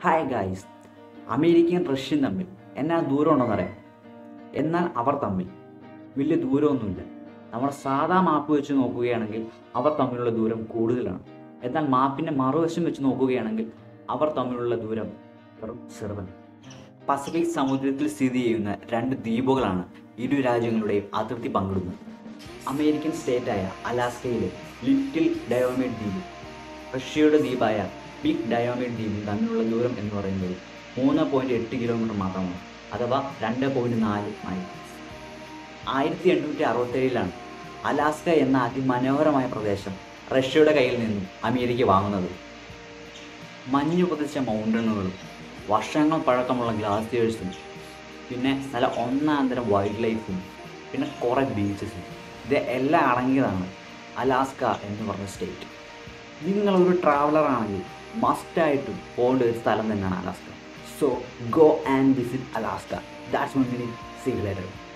Hi guys, അമേരിക്കയും റഷ്യയും തമ്മിൽ എന്നാ ദൂരം ഉണ്ടെന്നറിയാം. എന്നാൽ അവർ തമ്മിൽ വലിയ ദൂരമൊന്നുമില്ല. നമ്മൾ സാധാ മാപ്പ് വെച്ച് നോക്കുകയാണെങ്കിൽ അവർ തമ്മിലുള്ള ദൂരം കൂടുതലാണ്. എന്നാൽ മാപ്പിൻ്റെ മറുവശം വെച്ച് നോക്കുകയാണെങ്കിൽ അവർ തമ്മിലുള്ള ദൂരം വെറും ചെറുതാണ്. പസഫിക് സമുദ്രത്തിൽ സ്ഥിതി ചെയ്യുന്ന രണ്ട് ദ്വീപുകളാണ് ഇരു രാജ്യങ്ങളുടെയും അതിർത്തി പങ്കിടുന്നത്. അമേരിക്കൻ സ്റ്റേറ്റായ അലാസ്കയിലെ ലിറ്റിൽ ഡയോമൈഡ് ദ്വീപ് റഷ്യയുടെ ദ്വീപായ ബിഗ് ഡയോമൈഡ് ദ്വീപും തമ്മിലുള്ള ദൂരം എന്ന് പറയുന്നത് 3.8 കിലോമീറ്റർ മാത്രമാണ്, അഥവാ 2.4 മൈൽ. 1867 അലാസ്ക എന്ന അതിമനോഹരമായ പ്രദേശം റഷ്യയുടെ കയ്യിൽ നിന്നും അമേരിക്ക വാങ്ങുന്നത്. മഞ്ഞു പുതച്ച മൗണ്ടനുകളും വർഷങ്ങൾ പഴക്കമുള്ള ഗ്ലാസിയേഴ്സും പിന്നെ നല്ല ഒന്നാന്തരം വൈൽഡ് ലൈഫും പിന്നെ കുറേ ബീച്ചസും ഇത് എല്ലാം അടങ്ങിയതാണ് അലാസ്ക എന്ന് പറഞ്ഞ സ്റ്റേറ്റ്. നിങ്ങളൊരു ട്രാവലറാണെങ്കിൽ മസ്റ്റായിട്ടും പോകേണ്ട ഒരു സ്ഥലം തന്നെയാണ് Alaska. So go and visit Alaska. That's my minute. See you later.